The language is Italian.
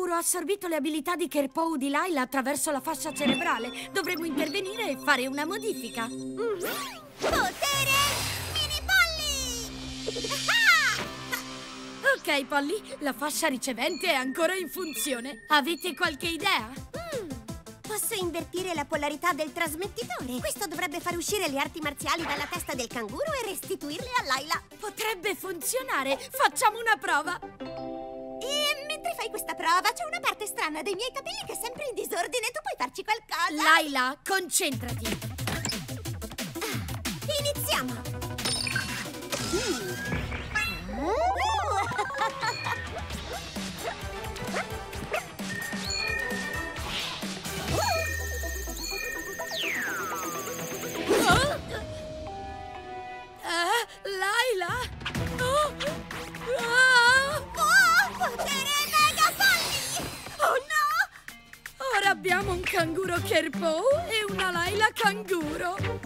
canguro ha assorbito le abilità di Kerpow di Layla attraverso la fascia cerebrale. Dovremmo intervenire e fare una modifica. Potere mini polli! Ok, Polly, la fascia ricevente è ancora in funzione. Avete qualche idea? Posso invertire la polarità del trasmettitore. Questo dovrebbe far uscire le arti marziali dalla testa del canguro e restituirle a Layla. Potrebbe funzionare. Facciamo una prova. E mentre fai questa prova, c'è una parte strana dei miei capelli che è sempre in disordine. Tu puoi farci qualcosa? Layla, concentrati. Iniziamo. Layla? Potere mega polli! Oh no! Ora abbiamo un canguro Kerpow e una Layla canguro.